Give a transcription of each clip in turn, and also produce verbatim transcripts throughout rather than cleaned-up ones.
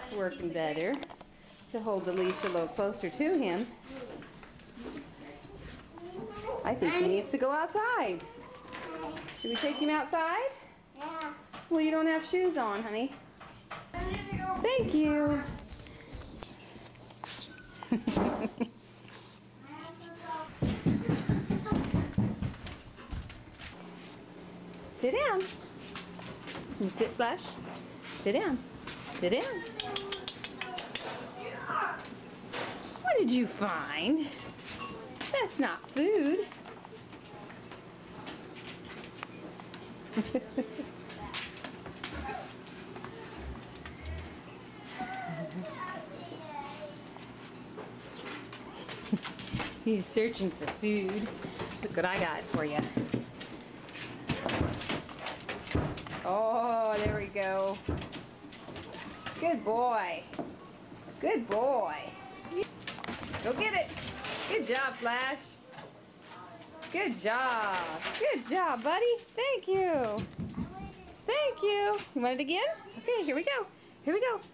that's working better. To hold the leash a little closer to him. I think he needs to go outside. Should we take him outside? Yeah. Well, you don't have shoes on, honey. Thank you. Sit down. You sit, Flash. Sit down. Sit down. What did you find? That's not food. He's searching for food. Look what I got for you. Oh, there we go. Good boy. Good boy. Go get it. Good job, Flash. Good job. Good job, buddy. Thank you. Thank you. You want it again? Okay, here we go. Here we go.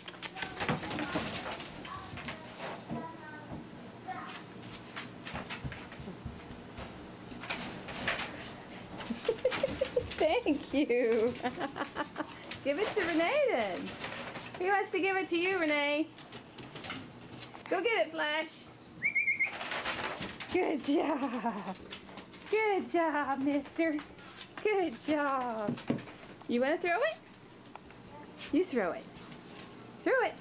Thank you. Give it to Renee then. Who wants to give it to you, Renee? Go get it, Flash. Good job. Good job, mister. Good job. You want to throw it? You throw it. Throw it.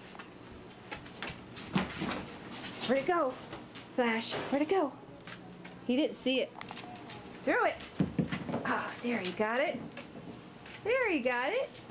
Where'd it go? Flash, where'd it go? He didn't see it. Throw it. Oh, there, you got it. There, you got it.